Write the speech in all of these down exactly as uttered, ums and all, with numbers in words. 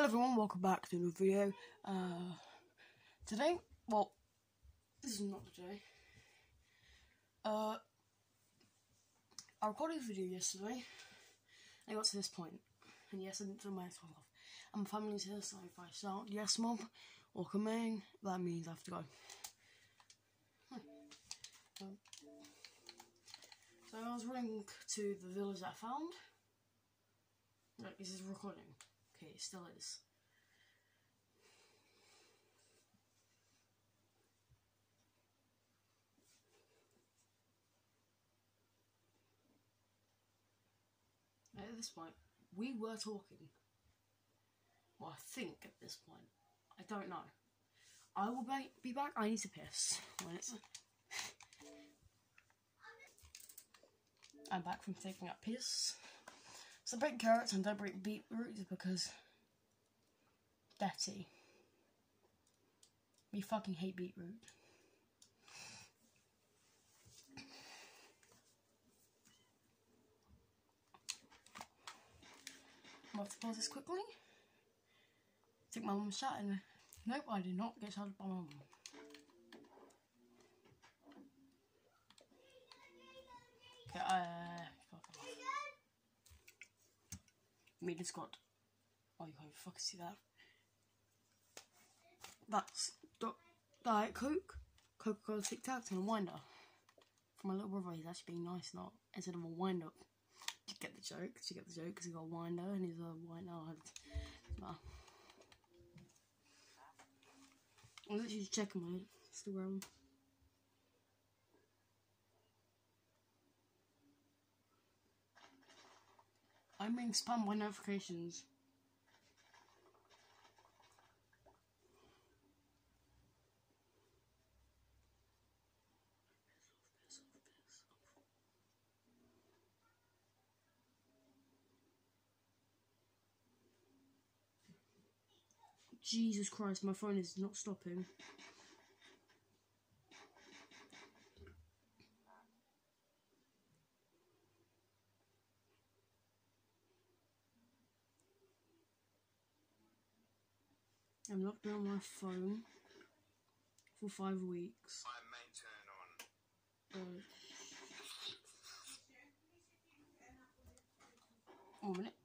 everyone, welcome back to a new video. Uh, today, well, this is not the day. Uh, I recorded a video yesterday, and I got to this point, and yes, I didn't turn my phone off. And my family's here, so if I shout, yes mom, or come in, that means I have to go. Hmm. Um, so I was running to the village that I found. Look, this is recording. Okay, it still is. At this point, we were talking. Well, I think at this point. I don't know. I will be back. I need to piss. When it's... I'm back from taking a piss. So break carrots and don't break beetroots because... dirty. We fucking hate beetroot. I'm about to pause this quickly. I think my mum's chatting. Nope, I did not get shouted by my mum. Okay, uh, fuck off. Meet the squad. Oh, you can't fucking see that. That's Diet Coke, Coca-Cola Tic Tacs, and a wind up. For my little brother, he's actually being nice, not instead of a wind up. You get the joke, you get the joke, because he got a winder and he's a winder. Nah. I'm literally just checking my Instagram. I'm being spammed by notifications. Jesus Christ, my phone is not stopping. I'm locked down my phone for five weeks. Uh, one minute.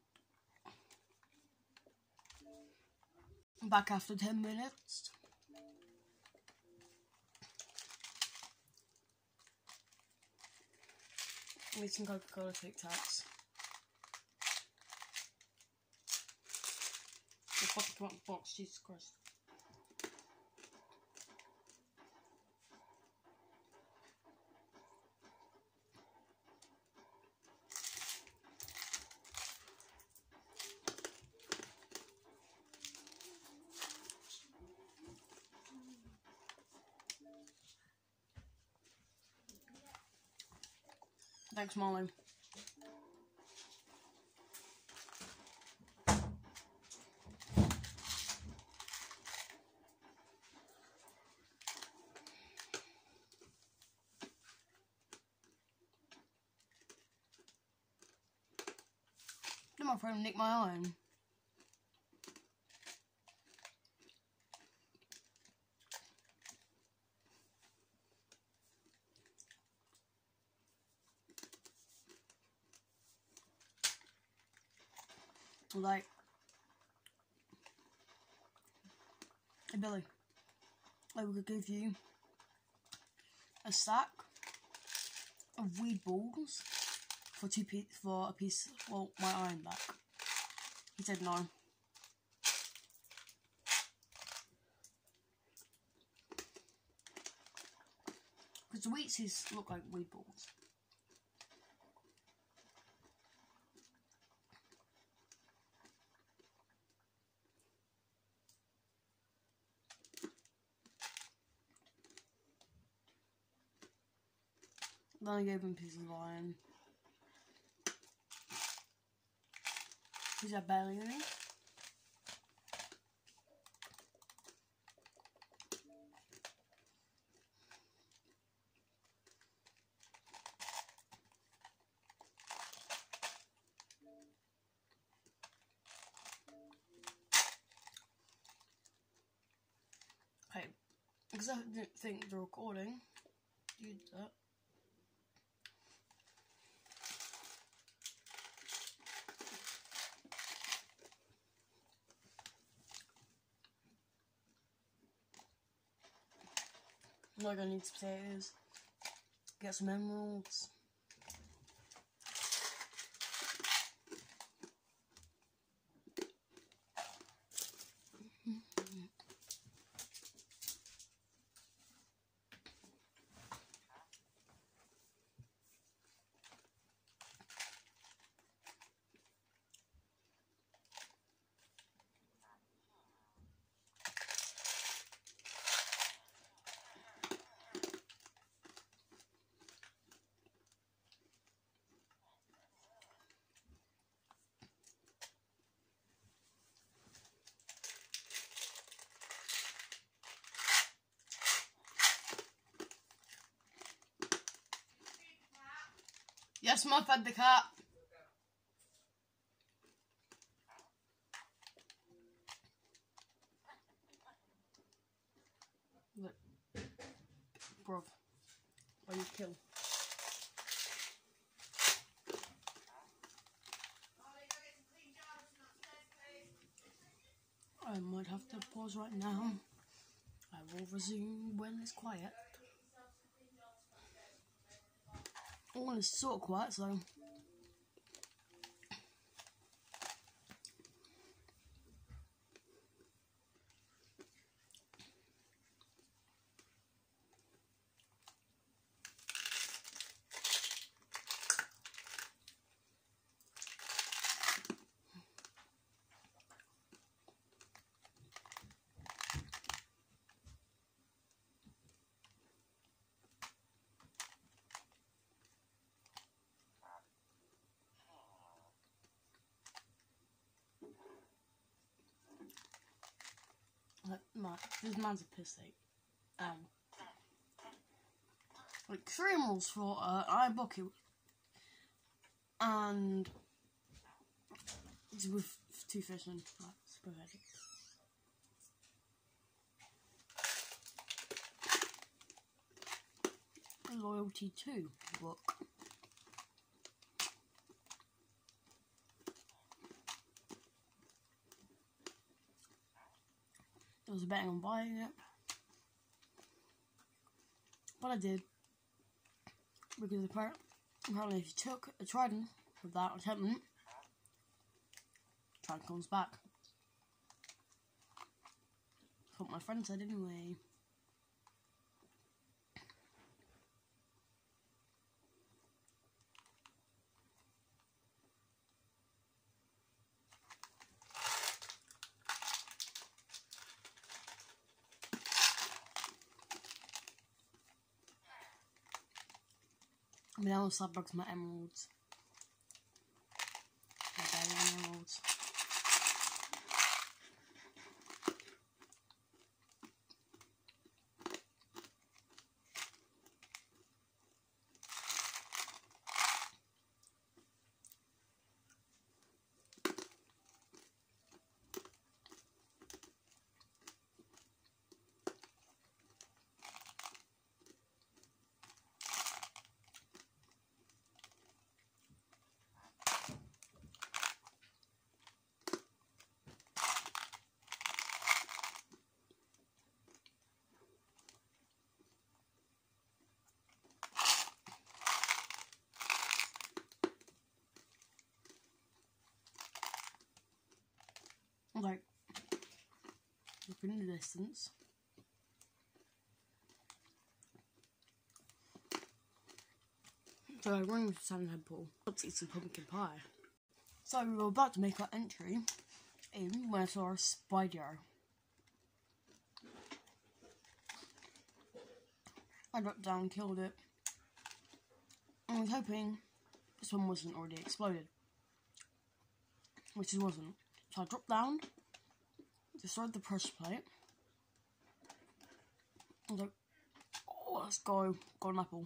I'm back after ten minutes. I'm eating Coca-Cola Tic Tacs. They fucking come out of the box, Jesus Christ. Thanks, Molly. Did my friend nick my iron? Like, hey Billy, I will give you a sack of weed balls for two piece for a piece. Well, my iron back. He said no. Because the Wheaties look like weed balls. Then I gave him pieces of iron. Is that barely in it? because I didn't think the recording did that. I'm not gonna need some potatoes. Get some emeralds. Yes, Mum, fed the cat. Look. Bruv. Why you kill? I might have to pause right now. I will resume when it's quiet. Oh, it's sort of quiet, so... Man, this man's a piss take. Um, like three emeralds for uh, iron bucket, and with two fish and that's pathetic. Loyalty two book. I was betting on buying it, but I did, because apparently if you took a trident without attempting, trident comes back. That's what my friend said anyway. I mean, I also broke my emeralds. My diamond emeralds. Like, look in the distance. So I rang with Sandhead Pool. Let's eat some pumpkin pie. So we were about to make our entry in when I saw a spider. I dropped down, killed it. I was hoping this one wasn't already exploded, which it wasn't. So I dropped down, destroyed the pressure plate. I was like, oh, let's go, got an apple.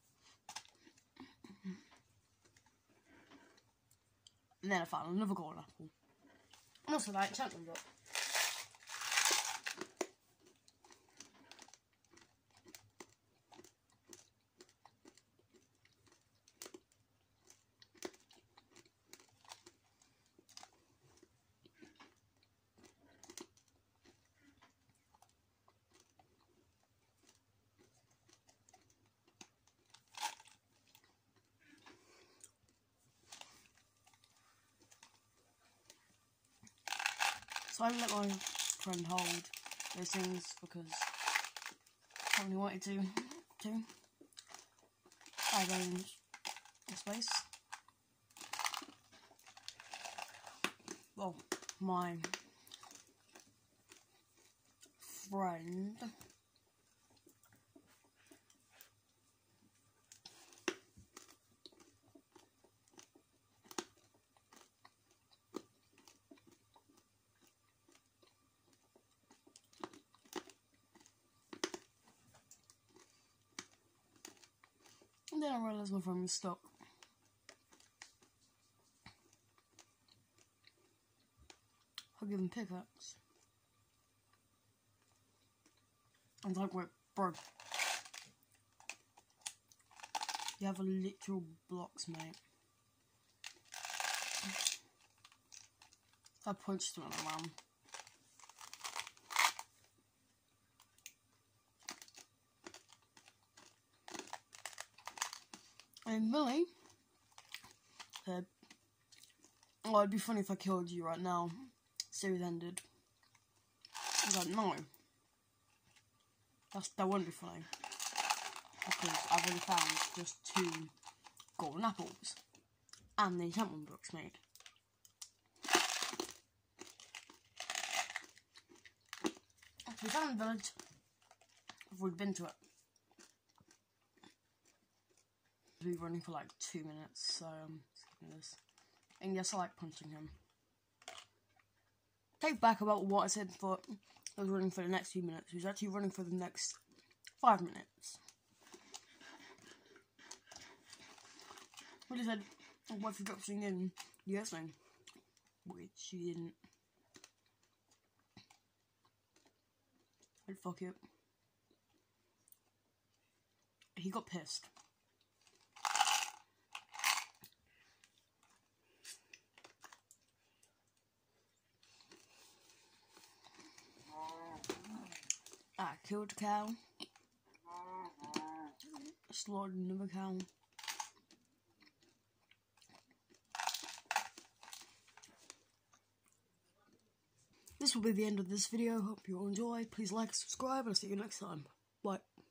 And then I found another golden apple. And also that enchantment book. So I let my friend hold those things because I really wanted to. to. I arranged the space. Well, my friend and then I realised my friend was stuck. I'll give him pickaxe. And like, wait, bro. You have a literal blocks, mate. I punched him around. And Millie said, oh, it'd be funny if I killed you right now. Series ended. I was like, no. That's, that wouldn't be funny. Because I've already found just two golden apples. And the enchantment books made. We found the village. I've already been to it. We've been running for like two minutes, so um, this. And yes, I like punching him. Take back about what I said for I was running for the next few minutes. He was actually running for the next five minutes. What he said, oh, what if you drop something in the thing? Which he didn't. I'd fuck it. He got pissed. I killed a cow. Slaughtered another cow. This will be the end of this video. Hope you all enjoy. Please like and subscribe, and I'll see you next time. Bye.